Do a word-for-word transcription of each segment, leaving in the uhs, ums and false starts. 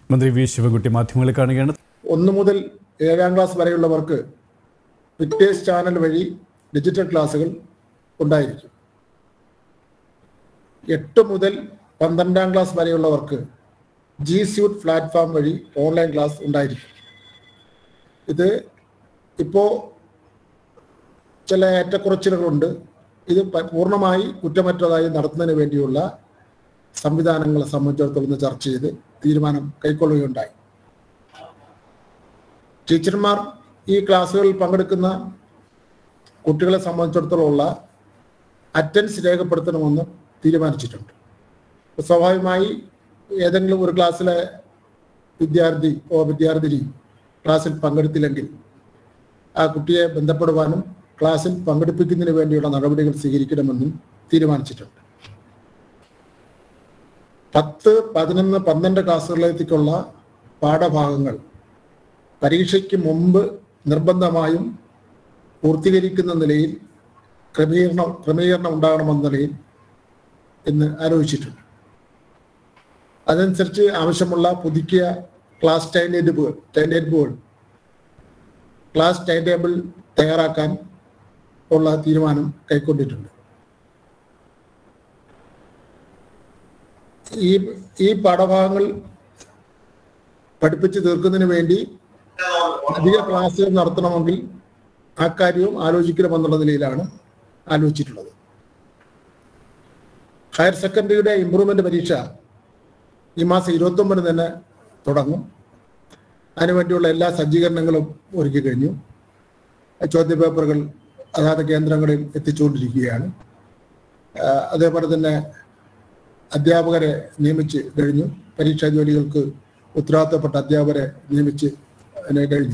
മന്ത്രി വി ശിവൻകുട്ടി മാധ്യമങ്ങളെ കാണുകയാണ്. ഒന്ന് മുതൽ ഏഴാം ക്ലാസ് വരെയുള്ളവർക്ക് വിക്ടേഴ്സ് ചാനൽ വഴി ഡിജിറ്റൽ ക്ലാസുകൾ ഉണ്ടായിരിക്കും. എട്ട് മുതൽ പന്ത്രണ്ടാം ക്ലാസ് വരെയുള്ളവർക്ക് ജി സ്യൂട്ട് പ്ലാറ്റ്ഫോം വഴി ഓൺലൈൻ ക്ലാസ് ഉണ്ടായിരിക്കും. ഇത് ഇപ്പോൾ ചില ഏറ്റക്കുറച്ചിലുകളുണ്ട്. ഇത് പൂർണ്ണമായി കുറ്റമറ്റതായി നടത്തുന്നതിന് വേണ്ടിയുള്ള സംവിധാനങ്ങളെ സംബന്ധിച്ചിടത്തോളം ചർച്ച ചെയ്ത് തീരുമാനം കൈക്കൊള്ളുകയുണ്ടായി. ടീച്ചർമാർ ഈ ക്ലാസ്സുകളിൽ പങ്കെടുക്കുന്ന കുട്ടികളെ സംബന്ധിച്ചിടത്തോളമുള്ള അറ്റൻഡൻസ് രേഖപ്പെടുത്തണമെന്ന് തീരുമാനിച്ചിട്ടുണ്ട്. സ്വാഭാവികമായി ഏതെങ്കിലും ഒരു ക്ലാസ്സിലെ വിദ്യാർത്ഥി ഓ വിദ്യാർത്ഥിനി ക്ലാസ്സിൽ പങ്കെടുത്തില്ലെങ്കിൽ ആ കുട്ടിയെ ബന്ധപ്പെടുവാനും ക്ലാസ്സിൽ പങ്കെടുപ്പിക്കുന്നതിന് വേണ്ടിയുള്ള നടപടികൾ സ്വീകരിക്കണമെന്നും തീരുമാനിച്ചിട്ടുണ്ട്. പത്ത് പതിനൊന്ന് പന്ത്രണ്ട് ക്ലാസ്സുകളിലേക്കുള്ള പാഠഭാഗങ്ങൾ പരീക്ഷയ്ക്ക് മുമ്പ് നിർബന്ധമായും പൂർത്തീകരിക്കുന്ന നിലയിൽ ക്രമീകരണം ക്രമീകരണം ഉണ്ടാകണമെന്ന നിലയിൽ ഇന്ന് ആലോചിച്ചിട്ടുണ്ട്. അതനുസരിച്ച് ആവശ്യമുള്ള പുതുക്കിയ class time table time table class time table തയ്യാറാക്കാൻ ഉള്ള തീരുമാനം കൈക്കൊണ്ടിട്ടുണ്ട്. ഈ ഈ പാഠഭാഗങ്ങൾ പഠിപ്പിച്ച് തീർക്കുന്നതിന് വേണ്ടി അധിക ക്ലാസ്സുകൾ നടത്തണമെങ്കിൽ ആ കാര്യവും ആലോചിക്കണമെന്നുള്ള നിലയിലാണ് ആലോചിച്ചിട്ടുള്ളത്. ഹയർ സെക്കൻഡറിയുടെ ഇംപ്രൂവ്മെന്റ് പരീക്ഷ ഈ മാസം ഇരുപത്തി ഒമ്പതിന് തന്നെ തുടങ്ങും. അതിനുവേണ്ടിയുള്ള എല്ലാ സജ്ജീകരണങ്ങളും ഒരുക്കി കഴിഞ്ഞു. ചോദ്യപേപ്പറുകൾ അതാത് കേന്ദ്രങ്ങളിൽ എത്തിച്ചുകൊണ്ടിരിക്കുകയാണ്. അതേപോലെ തന്നെ അധ്യാപകരെ നിയമിച്ച് കഴിഞ്ഞു. പരീക്ഷാ ജോലികൾക്ക് ഉത്തരവാദിത്തപ്പെട്ട അധ്യാപകരെ നിയമിച്ച് കഴിഞ്ഞു.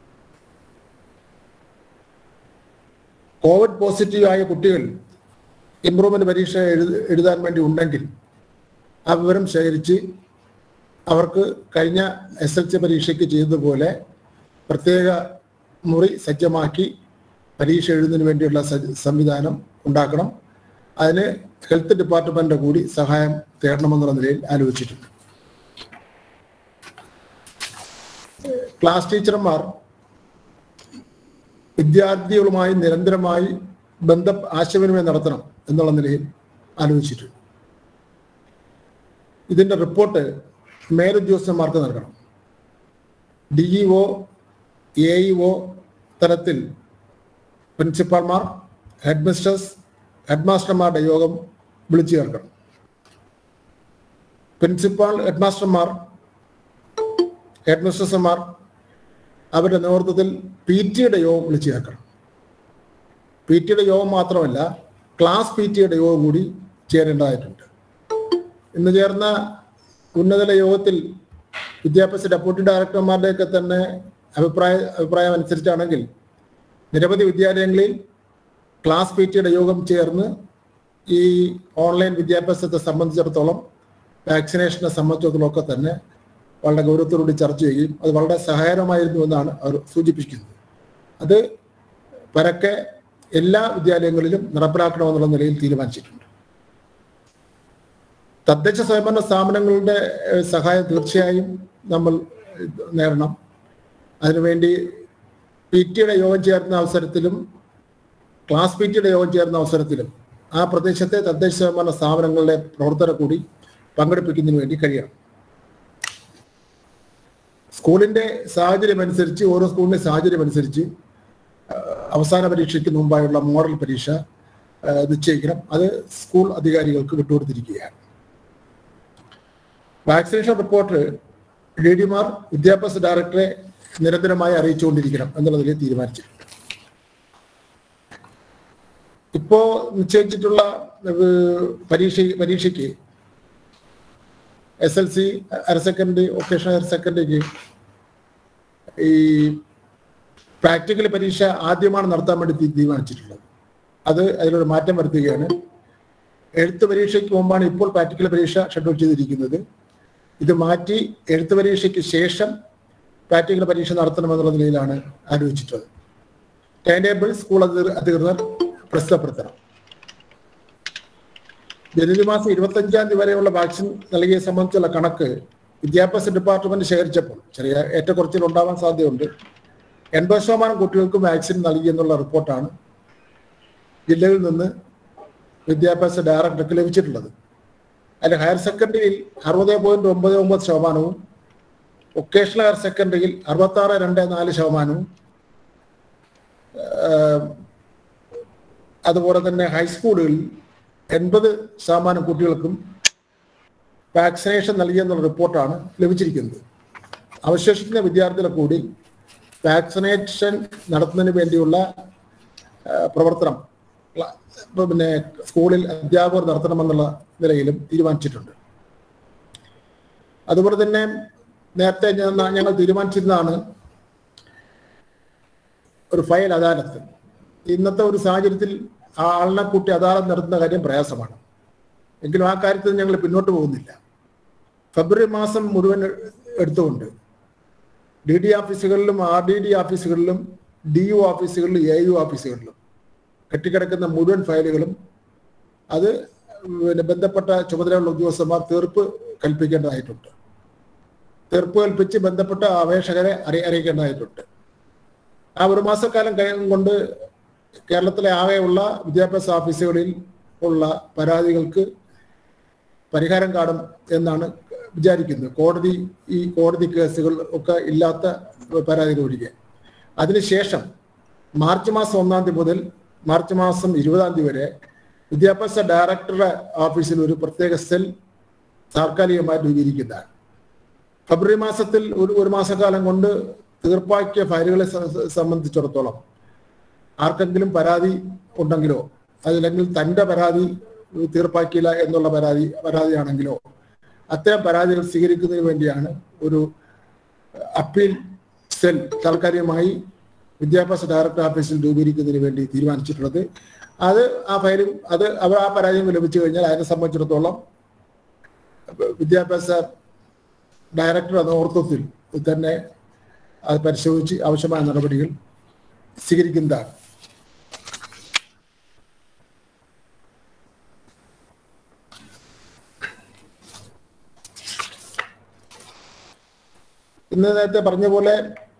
കോവിഡ് പോസിറ്റീവായ കുട്ടികൾ ഇംപ്രൂവ്മെന്റ് പരീക്ഷ എഴുത എഴുതാൻ വേണ്ടി ഉണ്ടെങ്കിൽ ആ വിവരം ശേഖരിച്ച് അവർക്ക് കഴിഞ്ഞ എസ് എൽ സി പരീക്ഷയ്ക്ക് ചെയ്തതുപോലെ പ്രത്യേക മുറി സജ്ജമാക്കി പരീക്ഷ എഴുതുന്നതിന് വേണ്ടിയുള്ള സംവിധാനം ഉണ്ടാക്കണം. അതിന് ഹെൽത്ത് ഡിപ്പാർട്ട്മെന്റിന്റെ കൂടി സഹായം തേടണമെന്നുള്ള നിലയിൽ ആലോചിച്ചിട്ടുണ്ട്. ക്ലാസ് ടീച്ചർമാർ വിദ്യാർത്ഥികളുമായി നിരന്തരമായി ബന്ധ ആശയവിനിമയം നടത്തണം എന്നുള്ള നിലയിൽ ആലോചിച്ചിട്ടുണ്ട്. ഇതിന്റെ റിപ്പോർട്ട് മേലുദ്യോഗസ്ഥന്മാർക്ക് നൽകണം. D E O A E O തലത്തിൽ പ്രിൻസിപ്പാൾമാർ ഹെഡ് മിസ്റ്റേഴ്സ് ഹെഡ് മാസ്റ്റർമാരുടെ യോഗം വിളിച്ചു ചേർക്കണം. പ്രിൻസിപ്പാൾ ഹെഡ് മാസ്റ്റർമാർ ഹെഡ് മിസ്റ്റേഴ്സുമാർ അവരുടെ നേതൃത്വത്തിൽ പി ടിയുടെ യോഗം വിളിച്ചു ചേർക്കണം. പി ടിയുടെ യോഗം മാത്രമല്ല ക്ലാസ് പി ടിയുടെ യോഗം കൂടി ചേരേണ്ടതായിട്ടുണ്ട്. ഇന്ന് ചേർന്ന ഉന്നതതല യോഗത്തിൽ വിദ്യാഭ്യാസ ഡെപ്യൂട്ടി ഡയറക്ടർമാരുടെയൊക്കെ തന്നെ അഭിപ്രായ അഭിപ്രായം അനുസരിച്ചാണെങ്കിൽ നിരവധി വിദ്യാലയങ്ങളിൽ ക്ലാസ് പി ടിയുടെ യോഗം ചേർന്ന് ഈ ഓൺലൈൻ വിദ്യാഭ്യാസത്തെ സംബന്ധിച്ചിടത്തോളം വാക്സിനേഷനെ സംബന്ധിച്ചിടത്തോളം ഒക്കെ തന്നെ വളരെ ഗൗരവത്തോടുകൂടി ചർച്ച ചെയ്യുകയും അത് വളരെ സഹായകരമായിരുന്നു എന്നാണ് അവർ സൂചിപ്പിക്കുന്നത്. അത് പരക്കെ എല്ലാ വിദ്യാലയങ്ങളിലും നടപ്പിലാക്കണമെന്നുള്ള നിലയിൽ തീരുമാനിച്ചിട്ടുണ്ട്. തദ്ദേശ സ്വയംഭരണ സ്ഥാപനങ്ങളുടെ സഹായം തീർച്ചയായും നമ്മൾ നേടണം. അതിനുവേണ്ടി പി ടിയുടെ യോഗം ചേർന്ന അവസരത്തിലും ക്ലാസ് പി ടിയുടെ യോഗം ചേർന്ന അവസരത്തിലും ആ പ്രദേശത്തെ തദ്ദേശ സ്വയംഭരണ സ്ഥാപനങ്ങളുടെ പ്രവർത്തകരെ കൂടി പങ്കെടുപ്പിക്കുന്നതിന് വേണ്ടി കഴിയണം. സ്കൂളിന്റെ സാഹചര്യം അനുസരിച്ച് ഓരോ സ്കൂളിന്റെ സാഹചര്യം അനുസരിച്ച് അവസാന പരീക്ഷയ്ക്ക് മുമ്പായുള്ള മോഡൽ പരീക്ഷ നിശ്ചയിക്കണം. അത് സ്കൂൾ അധികാരികൾക്ക് വിട്ടുകൊടുത്തിരിക്കുകയാണ്. വാക്സിനേഷൻ റിപ്പോർട്ട് ഡി ഡിമാർ വിദ്യാഭ്യാസ ഡയറക്ടറെ നിരന്തരമായി അറിയിച്ചുകൊണ്ടിരിക്കണം എന്നുള്ളതിൽ തീരുമാനിച്ചിട്ടുണ്ട്. ഇപ്പോ നിശ്ചയിച്ചിട്ടുള്ള പരീക്ഷ പരീക്ഷയ്ക്ക് S L C higher secondary vocational higher സെക്കൻഡറിക്ക് ഈ പ്രാക്ടിക്കൽ പരീക്ഷ ആദ്യമാണ് നടത്താൻ വേണ്ടി തീരുമാനിച്ചിട്ടുള്ളത്. അത് അതിലൊരു മാറ്റം വരുത്തുകയാണ്. എഴുത്ത് പരീക്ഷയ്ക്ക് മുമ്പാണ് ഇപ്പോൾ പ്രാക്ടിക്കൽ പരീക്ഷ ഷെഡ്യൂൾ ചെയ്തിരിക്കുന്നത്. ഇത് മാറ്റി എഴുത്ത് പരീക്ഷയ്ക്ക് ശേഷം പ്രാക്ടിക്കൽ പരീക്ഷ നടത്തണമെന്നുള്ള നിലയിലാണ് ആലോചിച്ചിട്ടുള്ളത്. ടൈം ടേബിൾ സ്കൂൾ അധികൃതർ പ്രസിദ്ധപ്പെടുത്തണം. ജനുവരി മാസം ഇരുപത്തഞ്ചാം തീയതി വരെയുള്ള വാക്സിൻ നൽകിയെ സംബന്ധിച്ചുള്ള കണക്ക് വിദ്യാഭ്യാസ ഡിപ്പാർട്ട്മെന്റ് ശേഖരിച്ചപ്പോൾ ചെറിയ ഏറ്റക്കുറച്ചിൽ ഉണ്ടാവാൻ സാധ്യതയുണ്ട്. എൺപത് ശതമാനം കുട്ടികൾക്കും വാക്സിൻ നൽകി എന്നുള്ള റിപ്പോർട്ടാണ് ജില്ലയിൽ നിന്ന് വിദ്യാഭ്യാസ ഡയറക്ടർക്ക് ലഭിച്ചിട്ടുള്ളത്. അതിൽ ഹയർ സെക്കൻഡറിയിൽ അറുപത് പോയിന്റ് ഒമ്പത് ഒമ്പത് ശതമാനവും വൊക്കേഷണൽ ഹയർ സെക്കൻഡറിയിൽ അറുപത്താറ് രണ്ട് നാല് ശതമാനവും അതുപോലെ തന്നെ ഹൈസ്കൂളുകളിൽ എൺപത് ശതമാനം കുട്ടികൾക്കും വാക്സിനേഷൻ നൽകിയെന്നുള്ള റിപ്പോർട്ടാണ് ലഭിച്ചിരിക്കുന്നത്. അവശേഷിക്കുന്ന വിദ്യാർത്ഥികളെ കൂടി വാക്സിനേഷൻ നടത്തുന്നതിന് വേണ്ടിയുള്ള പ്രവർത്തനം പിന്നെ സ്കൂളിൽ അധ്യാപകർ നടത്തണമെന്നുള്ള നിലയിലും തീരുമാനിച്ചിട്ടുണ്ട്. അതുപോലെ തന്നെ നേരത്തെ ഞങ്ങൾ തീരുമാനിച്ചിരുന്നതാണ് ഒരു ഫയൽ അദാലത്ത്. ഇന്നത്തെ ഒരു സാഹചര്യത്തിൽ ആ ആളിനെ കൂട്ടി അദാലത്ത് നടത്തുന്ന കാര്യം പ്രയാസമാണ്. എങ്കിലും ആ കാര്യത്തിൽ ഞങ്ങൾ പിന്നോട്ട് പോകുന്നില്ല. ഫെബ്രുവരി മാസം മുഴുവൻ എടുത്തുകൊണ്ട് ഡി ഡി ഓഫീസുകളിലും ആർ ഡി ഡി ഓഫീസുകളിലും ഡി യു ഓഫീസുകളിലും എ യു ഓഫീസുകളിലും കെട്ടിക്കിടക്കുന്ന മുഴുവൻ ഫയലുകളും അത് പിന്നെ ബന്ധപ്പെട്ട ചുമതലയുള്ള ഉദ്യോഗസ്ഥന്മാർ തീർപ്പ് കൽപ്പിക്കേണ്ടതായിട്ടുണ്ട്. തീർപ്പ് കൽപ്പിച്ച് ബന്ധപ്പെട്ട അപേക്ഷകരെ അറി അറിയിക്കേണ്ടതായിട്ടുണ്ട്. ആ ഒരു മാസക്കാലം കഴിയും കൊണ്ട് കേരളത്തിലെ ആകെയുള്ള വിദ്യാഭ്യാസ ഓഫീസുകളിൽ ഉള്ള പരാതികൾക്ക് പരിഹാരം കാണും എന്നാണ് വിചാരിക്കുന്നത്. കോടതി ഈ കോടതി കേസുകൾ ഒക്കെ ഇല്ലാത്ത പരാതികൾ ഒഴികെ. അതിനുശേഷം മാർച്ച് മാസം ഒന്നാം തീയതി മുതൽ മാർച്ച് മാസം ഇരുപതാം തീയതി വരെ വിദ്യാഭ്യാസ ഡയറക്ടറുടെ ഓഫീസിൽ ഒരു പ്രത്യേക സെൽ താൽക്കാലികമായി രൂപീകരിക്കുന്നതാണ്. ഫെബ്രുവരി മാസത്തിൽ ഒരു ഒരു മാസക്കാലം കൊണ്ട് തീർപ്പാക്കിയ ഫയലുകളെ സംബന്ധിച്ചിടത്തോളം ആർക്കെങ്കിലും പരാതി ഉണ്ടെങ്കിലോ അതല്ലെങ്കിൽ തൻ്റെ പരാതി തീർപ്പാക്കിയില്ല എന്നുള്ള പരാതി പരാതിയാണെങ്കിലോ അത്തരം പരാതികൾ സ്വീകരിക്കുന്നതിന് വേണ്ടിയാണ് ഒരു അപ്പീൽ സെൽ താൽക്കാലികമായി വിദ്യാഭ്യാസ ഡയറക്ടർ ഓഫീസിൽ രൂപീകരിക്കുന്നതിന് വേണ്ടി തീരുമാനിച്ചിട്ടുള്ളത്. അത് ആ ഫയലും അത് അവർ ആ പരാതിയും ലഭിച്ചു കഴിഞ്ഞാൽ അതിനെ സംബന്ധിച്ചിടത്തോളം വിദ്യാഭ്യാസ ഡയറക്ടറുടെ നേതൃത്വത്തിൽ തന്നെ അത് പരിശോധിച്ച് ആവശ്യമായ നടപടികൾ സ്വീകരിക്കുന്നതാണ്. ഇന്ന് നേരത്തെ പറഞ്ഞ പോലെ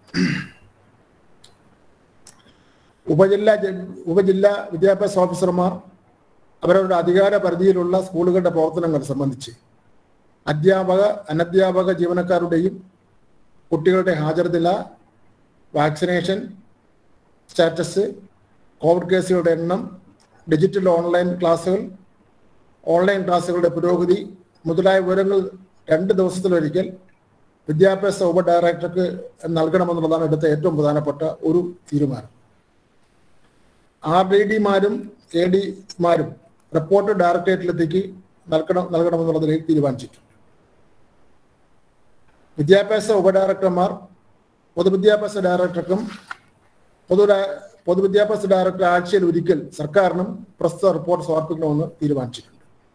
ഉപജില്ലാ ഉപജില്ലാ വിദ്യാഭ്യാസ ഓഫീസർമാർ അവരവരുടെ അധികാര പരിധിയിലുള്ള സ്കൂളുകളുടെ പ്രവർത്തനങ്ങൾ സംബന്ധിച്ച് അധ്യാപക അനധ്യാപക ജീവനക്കാരുടെയും കുട്ടികളുടെ ഹാജർനില, വാക്സിനേഷൻ സ്റ്റാറ്റസ്, കോവിഡ് കേസുകളുടെ എണ്ണം, ഡിജിറ്റൽ ഓൺലൈൻ ക്ലാസുകൾ, ഓൺലൈൻ ക്ലാസുകളുടെ പുരോഗതി മുതലായ വിവരങ്ങൾ രണ്ട് ദിവസത്തിലൊരിക്കൽ വിദ്യാഭ്യാസ ഉപ ഡയറക്ടർക്ക് നൽകണമെന്നുള്ളതാണ് എടുത്ത ഏറ്റവും പ്രധാനപ്പെട്ട ഒരു തീരുമാനം. ആർ ഡി ഡിമാരും എ ഡിമാരും റിപ്പോർട്ട് ഡയറക്ടറേറ്റിലെത്തിക്ക് നൽകണം നൽകണമെന്നുള്ള നിലയിൽ തീരുമാനിച്ചിട്ടുണ്ട്. വിദ്യാഭ്യാസ ഉപ ഡയറക്ടർമാർ പൊതുവിദ്യാഭ്യാസ ഡയറക്ടർക്കും പൊതു പൊതുവിദ്യാഭ്യാസ ഡയറക്ടർ ആഴ്ചയിൽ ഒരിക്കൽ സർക്കാരിനും പ്രസ്തുത റിപ്പോർട്ട് സമർപ്പിക്കണമെന്ന് തീരുമാനിച്ചിട്ടുണ്ട്.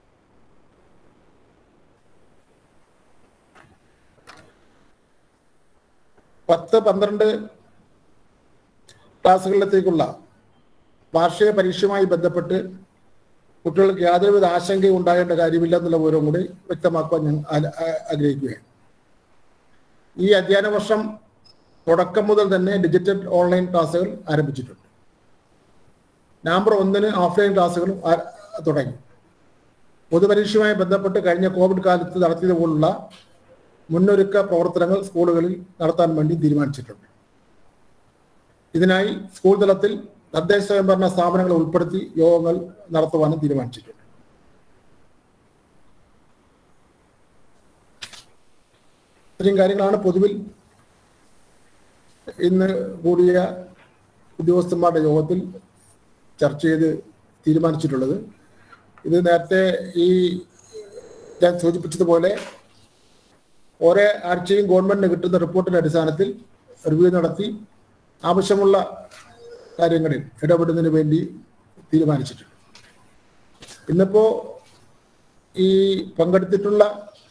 പത്ത് പന്ത്രണ്ട് ക്ലാസ്സുകളിലേക്കുള്ള വാർഷിക പരീക്ഷയുമായി ബന്ധപ്പെട്ട് കുട്ടികൾക്ക് യാതൊരുവിധ ആശങ്കയും ഉണ്ടാകേണ്ട കാര്യമില്ല എന്നുള്ള വിവരവും കൂടി വ്യക്തമാക്കുവാൻ ഞാൻ ആഗ്രഹിക്കുകയാണ്. ഈ അധ്യയന വർഷം തുടക്കം മുതൽ തന്നെ ഡിജിറ്റൽ ഓൺലൈൻ ക്ലാസ്സുകൾ ആരംഭിച്ചിട്ടുണ്ട്. നവംബർ ഒന്നിന് ഓഫ്ലൈൻ ക്ലാസ്സുകളും തുടങ്ങി. പൊതുപരീക്ഷയുമായി ബന്ധപ്പെട്ട് കഴിഞ്ഞ കോവിഡ് കാലത്ത് നടത്തിയതുപോലുള്ള മുന്നൊരുക്ക പ്രവർത്തനങ്ങൾ സ്കൂളുകളിൽ നടത്താൻ വേണ്ടി തീരുമാനിച്ചിട്ടുണ്ട്. ഇതിനായി സ്കൂൾ തലത്തിൽ തദ്ദേശ സ്വയംഭരണ സ്ഥാപനങ്ങളെ ഉൾപ്പെടുത്തി യോഗങ്ങൾ നടത്തുവാനും തീരുമാനിച്ചിട്ടുണ്ട്. ഇത്രയും കാര്യങ്ങളാണ് പൊതുവിൽ ഇന്ന് കൂടിയ ഉദ്യോഗസ്ഥന്മാരുടെ യോഗത്തിൽ ചർച്ച ചെയ്ത് തീരുമാനിച്ചിട്ടുള്ളത്. ഇത് നേരത്തെ ഈ ഞാൻ സൂചിപ്പിച്ചതുപോലെ ഓരോ ആഴ്ചയും ഗവൺമെന്റിന് കിട്ടുന്ന റിപ്പോർട്ടിന്റെ അടിസ്ഥാനത്തിൽ റിവ്യൂ നടത്തി ആവശ്യമുള്ള കാര്യങ്ങളിൽ ഇടപെടുന്നതിന് വേണ്ടി തീരുമാനിച്ചിട്ടുണ്ട്. ഇന്നിപ്പോ ഈ പങ്കെടുത്തിട്ടുള്ള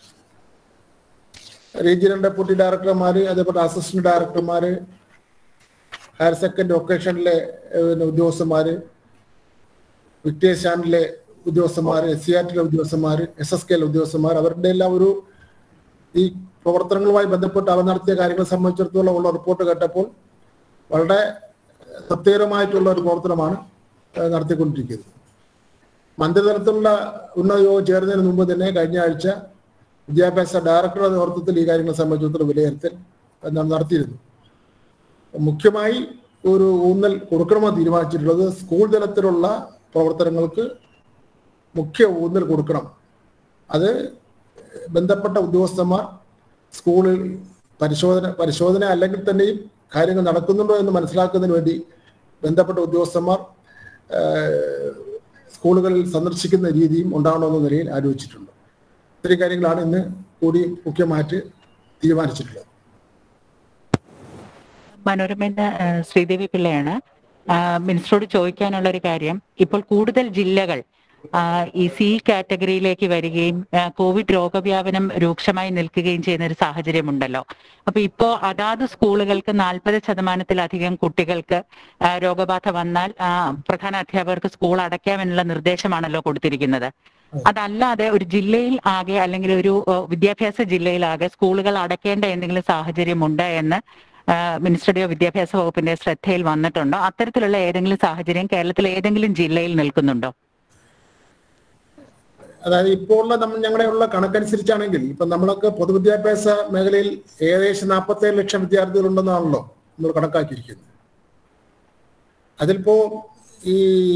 റീജിയണൽ ഡെപ്യൂട്ടി ഡയറക്ടർമാര്, അതേപോലെ അസിസ്റ്റന്റ് ഡയറക്ടർമാര്, ഹയർ സെക്കൻഡറി വൊക്കേഷനിലെ ഉദ്യോഗസ്ഥന്മാര്, വിക്ടേഴ്സ് ചാനലിലെ ഉദ്യോഗസ്ഥന്മാര്, എസ് സി ആർ ടിയിലെ ഉദ്യോഗസ്ഥന്മാര്, എസ് എസ് കെയിലെ ഉദ്യോഗസ്ഥന്മാർ, അവരുടെ എല്ലാം ഒരു ഈ പ്രവർത്തനങ്ങളുമായി ബന്ധപ്പെട്ട് അവർ നടത്തിയ കാര്യങ്ങളെ സംബന്ധിച്ചിടത്തോളം ഉള്ള റിപ്പോർട്ട് കേട്ടപ്പോൾ വളരെ തൃപ്തികരമായിട്ടുള്ള ഒരു പ്രവർത്തനമാണ് നടത്തിക്കൊണ്ടിരിക്കുന്നത്. മന്ത്രിതലത്തിലുള്ള ഉന്നത യോഗം ചേരുന്നതിന് മുമ്പ് തന്നെ കഴിഞ്ഞ ആഴ്ച വിദ്യാഭ്യാസ ഡയറക്ടറുടെ നേതൃത്വത്തിൽ ഈ കാര്യങ്ങളെ സംബന്ധിച്ചിടത്തോളം വിലയിരുത്തൽ നടത്തിയിരുന്നു. മുഖ്യമായി ഒരു ഊന്നൽ കൊടുക്കണമെന്ന് തീരുമാനിച്ചിട്ടുള്ളത് സ്കൂൾ തലത്തിലുള്ള പ്രവർത്തനങ്ങൾക്ക് മുഖ്യ ഊന്നൽ കൊടുക്കണം. അത് ബന്ധപ്പെട്ട ഉദ്യോഗസ്ഥന്മാർ സ്കൂളിൽ പരിശോധന പരിശോധന അല്ലെങ്കിൽ തന്നെയും കാര്യങ്ങൾ നടക്കുന്നുണ്ടോ എന്ന് മനസ്സിലാക്കുന്നതിന് വേണ്ടി ബന്ധപ്പെട്ട ഉദ്യോഗസ്ഥന്മാർ സ്കൂളുകളിൽ സന്ദർശിക്കുന്ന രീതിയും ഉണ്ടാകണമെന്ന നിലയിൽ ആലോചിച്ചിട്ടുണ്ട്. ഇത്രയും കാര്യങ്ങളാണ് ഇന്ന് കൂടി മുഖ്യമായിട്ട് തീരുമാനിച്ചിട്ടുള്ളത്. മനോരമയുടെ ശ്രീദേവി പിള്ളയാണ്. മിനിസ്റ്ററോട് ചോദിക്കാനുള്ള ഒരു കാര്യം, ഇപ്പോൾ കൂടുതൽ ജില്ലകൾ ഈ സി കാറ്റഗറിയിലേക്ക് വരികയും കോവിഡ് രോഗവ്യാപനം രൂക്ഷമായി നിൽക്കുകയും ചെയ്യുന്ന ഒരു സാഹചര്യമുണ്ടല്ലോ. അപ്പൊ ഇപ്പോ അതാത് സ്കൂളുകൾക്ക് നാൽപ്പത് ശതമാനത്തിലധികം കുട്ടികൾക്ക് രോഗബാധ വന്നാൽ പ്രധാന അധ്യാപകർക്ക് സ്കൂൾ അടയ്ക്കാമെന്നുള്ള നിർദ്ദേശമാണല്ലോ കൊടുത്തിരിക്കുന്നത്. അതല്ലാതെ ഒരു ജില്ലയിൽ ആകെ അല്ലെങ്കിൽ ഒരു വിദ്യാഭ്യാസ ജില്ലയിലാകെ സ്കൂളുകൾ അടയ്ക്കേണ്ട എന്തെങ്കിലും സാഹചര്യമുണ്ട് എന്ന് മിനിസ്റ്ററുടെയോ വിദ്യാഭ്യാസ വകുപ്പിന്റെ ശ്രദ്ധയിൽ വന്നിട്ടുണ്ടോ? അത്തരത്തിലുള്ള ഏതെങ്കിലും സാഹചര്യം കേരളത്തിലെ ഏതെങ്കിലും ജില്ലയിൽ നിൽക്കുന്നുണ്ടോ? അതായത് ഇപ്പോൾ ഉള്ള നമ്മൾ ഞങ്ങളുടെ ഉള്ള കണക്കനുസരിച്ചാണെങ്കിൽ ഇപ്പൊ നമ്മളൊക്കെ പൊതുവിദ്യാഭ്യാസ മേഖലയിൽ ഏകദേശം നാൽപ്പത്തേഴ് ലക്ഷം വിദ്യാർത്ഥികളുണ്ടെന്നാണല്ലോ നമ്മൾ കണക്കാക്കിയിരിക്കുന്നത്. അതിൽപ്പോ ഈ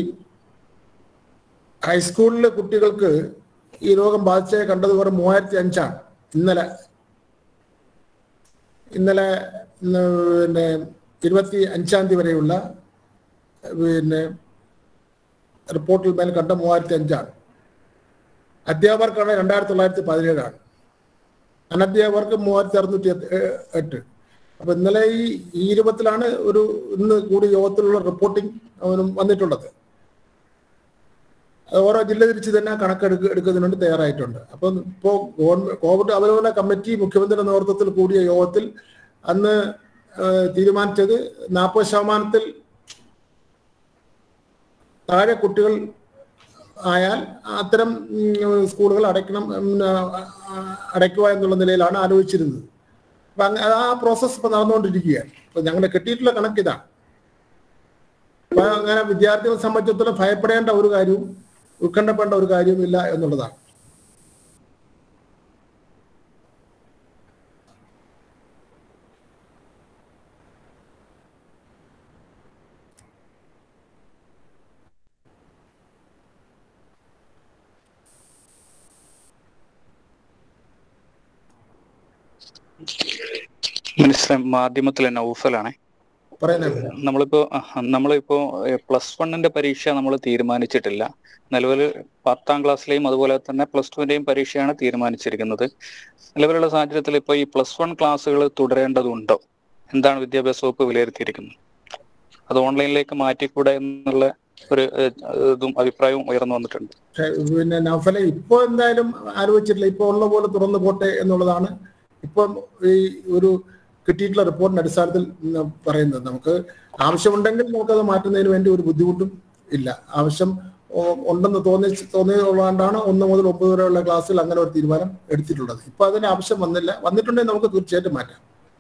ഹൈസ്കൂളിലെ കുട്ടികൾക്ക് ഈ രോഗം ബാധിച്ച കണ്ടത് വെറും മൂവായിരത്തി അഞ്ചാണ് ഇന്നലെ ഇന്നലെ പിന്നെ ഇരുപത്തി അഞ്ചാം തീയതി വരെയുള്ള പിന്നെ റിപ്പോർട്ടിൽ മേൽ കണ്ട മൂവായിരത്തി അഞ്ചാണ്. അധ്യാപകർക്കാണ് രണ്ടായിരത്തി തൊള്ളായിരത്തി പതിനേഴാണ്. അനധ്യാപകർക്ക് മൂവായിരത്തി അറുന്നൂറ്റി എട്ട്. അപ്പൊ ഇന്നലെ ഈ ഈ രൂപത്തിലാണ് ഒരു ഇന്ന് കൂടി യോഗത്തിലുള്ള റിപ്പോർട്ടിംഗ് അവനും വന്നിട്ടുള്ളത്. അത് ഓരോ ജില്ല തിരിച്ച് തന്നെ കണക്കെടുക്ക എടുക്കുന്നതിന് വേണ്ടി തയ്യാറായിട്ടുണ്ട്. അപ്പം ഇപ്പോൾ ഗവൺമെന്റ് കോവിഡ് അവലോകന കമ്മിറ്റി മുഖ്യമന്ത്രിയുടെ നേതൃത്വത്തിൽ കൂടിയ യോഗത്തിൽ അന്ന് തീരുമാനിച്ചത് നാൽപ്പത് ശതമാനത്തിൽ താഴെ കുട്ടികൾ ആയാൽ അത്തരം സ്കൂളുകൾ അടയ്ക്കണം അടയ്ക്കുക എന്നുള്ള നിലയിലാണ് ആലോചിച്ചിരുന്നത്. അപ്പം ആ പ്രോസസ്സ് ഇപ്പം നടന്നുകൊണ്ടിരിക്കുകയാണ്. ഇപ്പം ഞങ്ങൾ കിട്ടിയിട്ടുള്ള കണക്കിതാണ്. അപ്പം അങ്ങനെ വിദ്യാർത്ഥികളെ സംബന്ധിച്ചിടത്തോളം ഭയപ്പെടേണ്ട ഒരു കാര്യവും ഉത്കണ്ഠപ്പെടേണ്ട ഒരു കാര്യവും ഇല്ല എന്നുള്ളതാണ്. മിനിസ്റ്റർ, മാധ്യമത്തിലെ നൗഫലാണേ. നമ്മളിപ്പോ നമ്മളിപ്പോ പ്ലസ് വണ്ണിന്റെ പരീക്ഷ നമ്മൾ തീരുമാനിച്ചിട്ടില്ല. നിലവിൽ പത്താം ക്ലാസ്സിലെയും അതുപോലെ തന്നെ പ്ലസ് ടുവിന്റെയും പരീക്ഷയാണ് തീരുമാനിച്ചിരിക്കുന്നത്. നിലവിലുള്ള സാഹചര്യത്തിൽ ഇപ്പോൾ ഈ പ്ലസ് വൺ ക്ലാസ്സുകൾ തുടരേണ്ടതുണ്ടോ? എന്താണ് വിദ്യാഭ്യാസ വകുപ്പ് വിലയിരുത്തിയിരിക്കുന്നത്? അത് ഓൺലൈനിലേക്ക് മാറ്റിക്കൂടെ എന്നുള്ള ഒരു ഇതും അഭിപ്രായവും ഉയർന്നു വന്നിട്ടുണ്ട്. പിന്നെ നൗഫലെ ഇപ്പൊ എന്തായാലും ആലോചിച്ചിട്ടില്ല. ഇപ്പൊ ഉള്ള പോലെ തുറന്നു പോട്ടെ എന്നുള്ളതാണ് ഇപ്പം ഈ ഒരു കിട്ടിയിട്ടുള്ള റിപ്പോർട്ടിന്റെ അടിസ്ഥാനത്തിൽ പറയുന്നത്. നമുക്ക് ആവശ്യമുണ്ടെങ്കിൽ നമുക്കത് മാറ്റുന്നതിന് വേണ്ടി ഒരു ബുദ്ധിമുട്ടും ഇല്ല. ആവശ്യം ഉണ്ടെന്ന് തോന്നി തോന്നിയതുകൊണ്ടാണ് ഒന്ന് മുതൽ ഒമ്പത് വരെയുള്ള ക്ലാസ്സിൽ അങ്ങനെ ഒരു തീരുമാനം എടുത്തിട്ടുള്ളത്. ഇപ്പൊ അതിന് ആവശ്യം വന്നില്ല. വന്നിട്ടുണ്ടെങ്കിൽ നമുക്ക് തീർച്ചയായിട്ടും മാറ്റാം.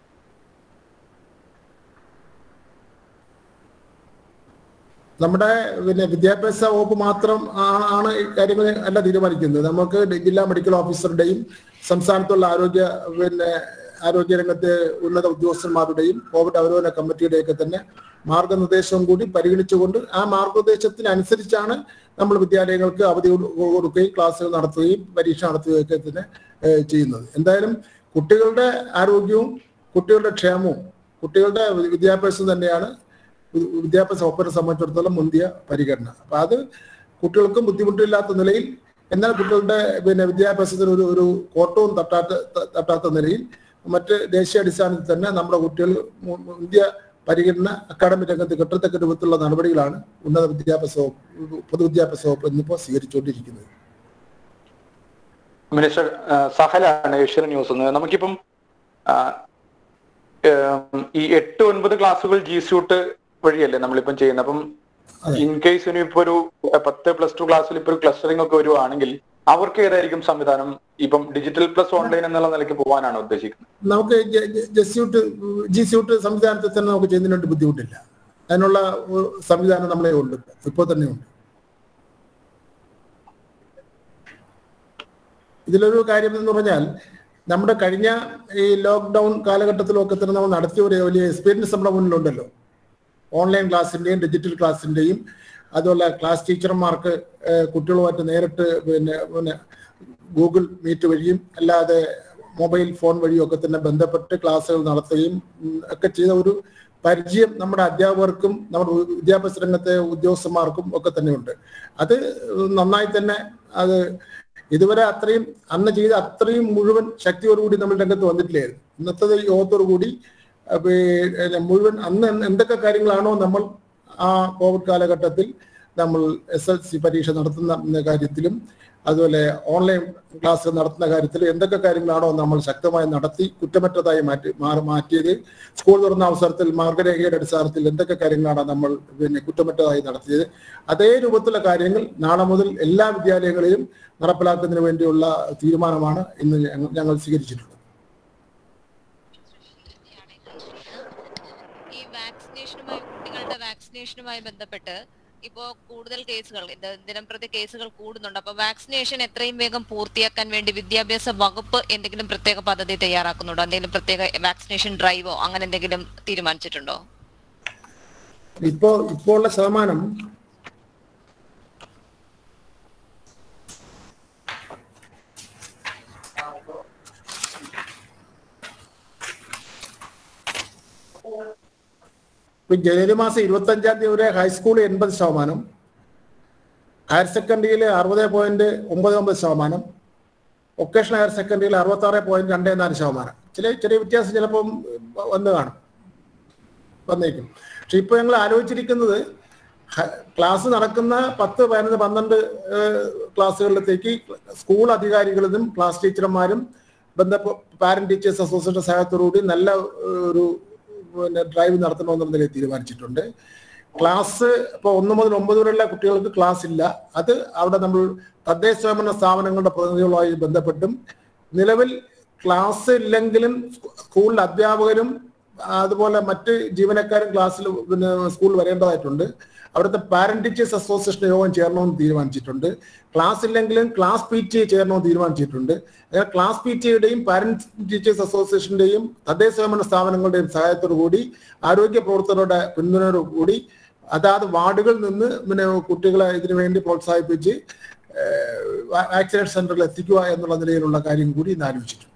നമ്മുടെ പിന്നെ വിദ്യാഭ്യാസ വകുപ്പ് മാത്രം ആണ് ഈ കാര്യങ്ങൾ അല്ല തീരുമാനിക്കുന്നത്. നമുക്ക് ജില്ലാ മെഡിക്കൽ ഓഫീസറുടെയും സംസ്ഥാനത്തുള്ള ആരോഗ്യ പിന്നെ ആരോഗ്യരംഗത്തെ ഉന്നത ഉദ്യോഗസ്ഥന്മാരുടെയും കോവിഡ് അവലോകന കമ്മിറ്റിയുടെയൊക്കെ തന്നെ മാർഗനിർദ്ദേശവും കൂടി പരിഗണിച്ചുകൊണ്ട് ആ മാർഗനിർദ്ദേശത്തിനനുസരിച്ചാണ് നമ്മൾ വിദ്യാലയങ്ങൾക്ക് അവധി കൊടുക്കുകയും ക്ലാസ്സുകൾ നടത്തുകയും പരീക്ഷ നടത്തുകയും ഒക്കെ തന്നെ ചെയ്യുന്നത്. എന്തായാലും കുട്ടികളുടെ ആരോഗ്യവും കുട്ടികളുടെ ക്ഷേമവും കുട്ടികളുടെ വിദ്യാഭ്യാസം തന്നെയാണ് വിദ്യാഭ്യാസ വകുപ്പിനെ സംബന്ധിച്ചിടത്തോളം മുന്തിയ പരിഗണന. അപ്പൊ അത് കുട്ടികൾക്കും ബുദ്ധിമുട്ടില്ലാത്ത നിലയിൽ, എന്നാൽ കുട്ടികളുടെ പിന്നെ വിദ്യാഭ്യാസത്തിന് ഒരു ഒരു കോട്ടവും തട്ടാത്ത തട്ടാത്ത നിലയിൽ മറ്റ് ദേശീയ അടിസ്ഥാനത്തിൽ തന്നെ നമ്മുടെ കുട്ടികൾ മുന്തിയ പരിഗണന അക്കാഡമിക് രംഗത്ത് കെട്ടത്തക്ക രൂപത്തിലുള്ള നടപടികളാണ് ഉന്നത വിദ്യാഭ്യാസ വകുപ്പ് പൊതുവിദ്യാഭ്യാസ വകുപ്പ് എന്നിപ്പോൾ സ്വീകരിച്ചുകൊണ്ടിരിക്കുന്നത്. മിനിസ്റ്റർ, സഹലാണ് ഏഷ്യൻ ന്യൂസ്. നമുക്കിപ്പം ഈ എട്ട് ഒൻപത് ക്ലാസ്സുകൾ ജി സ്യൂട്ട് വഴിയല്ലേ നമ്മളിപ്പം ചെയ്യുന്നത്. അപ്പം ഇൻ കേസ് ഇനി ഇപ്പൊ ഒരു പത്ത് പ്ലസ് ടു ക്ലാസ്സിൽ ഇപ്പൊ ഒരു ക്ലസ്റ്ററിംഗ് ഒക്കെ വരുവാണെങ്കിൽ അവർക്ക് ഏതായിരിക്കും സംവിധാനം? ഇപ്പം ഡിജിറ്റൽ പ്ലസ് ഓൺലൈൻ എന്നുള്ള നിലയ്ക്ക് പോകാനാണ് ഉദ്ദേശിക്കുന്നത്. നമുക്ക് ജസ്യൂട്ട് ജി സ്യൂട്ട് സംവിധാനത്തിൽ തന്നെ നമുക്ക് ചെയ്യുന്നതിനോട്ട് ബുദ്ധിമുട്ടില്ല. അതിനുള്ള സംവിധാനം നമ്മളെ ഉണ്ട്, ഇപ്പോൾ തന്നെ ഉണ്ട്. ഇതിലൊരു കാര്യം എന്ന് പറഞ്ഞാൽ, നമ്മുടെ കഴിഞ്ഞ ഈ ലോക്ക്ഡൗൺ കാലഘട്ടത്തിലൊക്കെ തന്നെ നമ്മൾ നടത്തിയ ഒരു വലിയ എക്സ്പീരിയൻസ് നമ്മുടെ മുന്നിലുണ്ടല്ലോ. ഓൺലൈൻ ക്ലാസ്സിൻ്റെയും ഡിജിറ്റൽ ക്ലാസ്സിൻ്റെയും, അതുപോലെ ക്ലാസ് ടീച്ചർമാർക്ക് കുട്ടികളുമായിട്ട് നേരിട്ട് പിന്നെ പിന്നെ ഗൂഗിൾ മീറ്റ് വഴിയും അല്ലാതെ മൊബൈൽ ഫോൺ വഴിയും ഒക്കെ തന്നെ ബന്ധപ്പെട്ട് ക്ലാസ്സുകൾ നടത്തുകയും ഒക്കെ ചെയ്ത ഒരു പരിചയം നമ്മുടെ അധ്യാപകർക്കും നമ്മുടെ വിദ്യാഭ്യാസ രംഗത്തെ ഉദ്യോഗസ്ഥന്മാർക്കും ഒക്കെ തന്നെയുണ്ട്. അത് നന്നായി തന്നെ അത് ഇതുവരെ അത്രയും അന്ന് ചെയ്ത അത്രയും മുഴുവൻ ശക്തിയോടുകൂടി നമ്മൾ രംഗത്ത് വന്നിട്ടില്ലായിരുന്നു. ഇന്നത്തെ യോഗത്തോടുകൂടി മുഴുവൻ അന്ന് എന്തൊക്കെ കാര്യങ്ങളാണോ നമ്മൾ ആ കോവിഡ് കാലഘട്ടത്തിൽ നമ്മൾ എസ് എൽ സി പരീക്ഷ നടത്തുന്ന കാര്യത്തിലും അതുപോലെ ഓൺലൈൻ ക്ലാസ് നടത്തുന്ന കാര്യത്തിൽ എന്തൊക്കെ കാര്യങ്ങളാണോ നമ്മൾ ശക്തമായി നടത്തി കുറ്റമറ്റതായി മാറ്റി മാറി മാറ്റിയത്, സ്കൂൾ തുറന്ന അവസരത്തിൽ മാർഗരേഖയുടെ അടിസ്ഥാനത്തിൽ എന്തൊക്കെ കാര്യങ്ങളാണ് നമ്മൾ പിന്നെ കുറ്റമറ്റതായി നടത്തിയത്, അതേ രൂപത്തിലുള്ള കാര്യങ്ങൾ നാളെ മുതൽ എല്ലാ വിദ്യാലയങ്ങളിലും നടപ്പിലാക്കുന്നതിന് വേണ്ടിയുള്ള തീരുമാനമാണ് ഇന്ന് ഞങ്ങൾ സ്വീകരിച്ചിട്ടുള്ളത്. ഈ വാക്സിനേഷനുമായി കുട്ടികളുടെ വാക്സിനേഷനുമായി ബന്ധപ്പെട്ട് ഇപ്പോൾ കൂടുതൽ കേസുകൾ ദിനംപ്രതി കേസുകൾ കൂടുന്നുണ്ട്. അപ്പൊ വാക്സിനേഷൻ എത്രയും വേഗം പൂർത്തിയാക്കാൻ വേണ്ടി വിദ്യാഭ്യാസ വകുപ്പ് എന്തെങ്കിലും പ്രത്യേക പദ്ധതി തയ്യാറാക്കുന്നുണ്ടോ? എന്തെങ്കിലും പ്രത്യേക വാക്സിനേഷൻ ഡ്രൈവോ അങ്ങനെ എന്തെങ്കിലും തീരുമാനിച്ചിട്ടുണ്ടോ? ഇപ്പോ ഇപ്പോൾ ഉള്ള ശതമാനം ജനുവരി മാസം ഇരുപത്തി അഞ്ചാം തീയതി വരെ ഹൈസ്കൂളിൽ എൺപത് ശതമാനം, ഹയർ സെക്കൻഡറിയിൽ അറുപത് പോയിന്റ് ഒമ്പത് ഒമ്പത് ശതമാനം, വൊക്കേഷണൽ ഹയർ സെക്കൻഡറിയിൽ അറുപത്തി ആറ് പോയിന്റ് രണ്ട് നാല് ശതമാനം. ചില ചെറിയ വ്യത്യാസം ചിലപ്പം വന്ന് കാണും, വന്നേക്കും. പക്ഷെ ഇപ്പൊ ഞങ്ങൾ ആലോചിച്ചിരിക്കുന്നത് ക്ലാസ് നടക്കുന്ന പത്ത് പതിനൊന്ന് പന്ത്രണ്ട് ക്ലാസ്സുകളിലത്തേക്ക് സ്കൂൾ അധികാരികളും ക്ലാസ് ടീച്ചർമാരും ബന്ധപ്പെട്ട പാരന്റ് ടീച്ചേഴ്സ് അസോസിയേഷൻ സഹായത്തോടുകൂടി നല്ല ഒരു പിന്നെ ഡ്രൈവ് നടത്തണമെന്നുള്ള നിലയിൽ തീരുമാനിച്ചിട്ടുണ്ട്. ക്ലാസ് ഇപ്പോൾ ഒന്ന് മുതൽ ഒമ്പത് വരെയുള്ള കുട്ടികൾക്ക് ക്ലാസ് ഇല്ല. അത് അവിടെ നമ്മൾ തദ്ദേശ സ്വയംഭരണ സ്ഥാപനങ്ങളുടെ പ്രതിനിധികളുമായി ബന്ധപ്പെട്ടും, നിലവിൽ ക്ലാസ് ഇല്ലെങ്കിലും സ്കൂളിലെ അധ്യാപകരും അതുപോലെ മറ്റ് ജീവനക്കാരും ക്ലാസ്സിൽ പിന്നെ സ്കൂളിൽ വരേണ്ടതായിട്ടുണ്ട്. അവിടുത്തെ പാരന്റ് ടീച്ചേഴ്സ് അസോസിയേഷൻ യോഗം ചേരണമെന്ന് തീരുമാനിച്ചിട്ടുണ്ട്. ക്ലാസ് ഇല്ലെങ്കിലും ക്ലാസ് പി ടി എ ചേരണമെന്ന് തീരുമാനിച്ചിട്ടുണ്ട്. അങ്ങനെ ക്ലാസ് പി ടി എയുടെയും പാരന്റ് ടീച്ചേഴ്സ് അസോസിയേഷന്റെയും തദ്ദേശ സ്വയംഭരണ സ്ഥാപനങ്ങളുടെയും സഹായത്തോടു കൂടി ആരോഗ്യ പ്രവർത്തകരുടെ പിന്തുണയോടു കൂടി അതാത് വാർഡുകളിൽ നിന്ന് പിന്നെ കുട്ടികളെ ഇതിനു വേണ്ടി പ്രോത്സാഹിപ്പിച്ച് വാക്സിനേഷൻ സെന്ററിൽ എത്തിക്കുക എന്നുള്ള നിലയിലുള്ള കാര്യം കൂടി ഇന്ന് ആലോചിച്ചിട്ടുണ്ട്.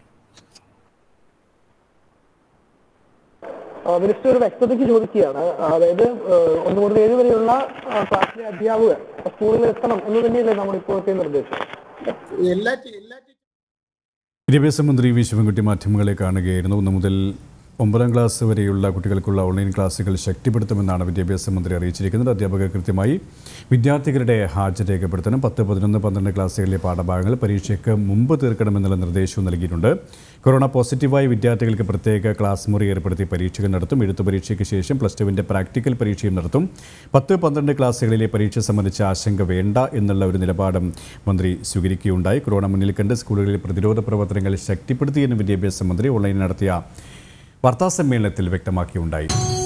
മിനിസ്റ്റർ ഒരു വ്യക്തതയ്ക്ക് ചോദിക്കുകയാണ്. അതായത് ഒന്ന് മുതൽ ഏഴ് വരെയുള്ള ക്ലാസ്സിലെ അധ്യാപകർ സ്കൂളിൽ എത്തണം എന്ന് തന്നെയല്ലേ നമ്മൾ ഇപ്പോഴത്തെ നിർദ്ദേശം? എല്ലാ വിദ്യാഭ്യാസ മന്ത്രി വി ശിവൻകുട്ടി മാധ്യമങ്ങളെ കാണുകയായിരുന്നു. ഒന്ന് മുതൽ ഒമ്പതാം ക്ലാസ് വരെയുള്ള കുട്ടികൾക്കുള്ള ഓൺലൈൻ ക്ലാസുകൾ ശക്തിപ്പെടുത്തുമെന്നാണ് വിദ്യാഭ്യാസ മന്ത്രി അറിയിച്ചിരിക്കുന്നത്. അധ്യാപകർ കൃത്യമായി വിദ്യാർത്ഥികളുടെ ഹാജർ രേഖപ്പെടുത്തണം. പത്ത് പതിനൊന്ന് പന്ത്രണ്ട് ക്ലാസ്സുകളിലെ പാഠഭാഗങ്ങൾ പരീക്ഷയ്ക്ക് മുമ്പ് തീർക്കണമെന്നുള്ള നിർദ്ദേശവും നൽകിയിട്ടുണ്ട്. കൊറോണ പോസിറ്റീവായ വിദ്യാർത്ഥികൾക്ക് പ്രത്യേക ക്ലാസ് മുറി ഏർപ്പെടുത്തി പരീക്ഷകൾ നടത്തും. എഴുത്തു പരീക്ഷയ്ക്ക് ശേഷം പ്ലസ് ടുവിൻ്റെ പ്രാക്ടിക്കൽ പരീക്ഷയും നടത്തും. പത്ത് പന്ത്രണ്ട് ക്ലാസ്സുകളിലെ പരീക്ഷ സംബന്ധിച്ച ആശങ്ക വേണ്ട എന്നുള്ള ഒരു നിലപാടും മന്ത്രി സ്വീകരിക്കുകയുണ്ടായി. കൊറോണ മുന്നിൽ കണ്ട് സ്കൂളുകളിൽ പ്രതിരോധ പ്രവർത്തനങ്ങൾ ശക്തിപ്പെടുത്തിയെന്ന് വിദ്യാഭ്യാസ മന്ത്രി ഓൺലൈനിൽ നടത്തിയ വാർത്താസമ്മേളനത്തിൽ വ്യക്തമാക്കിയുണ്ടായി.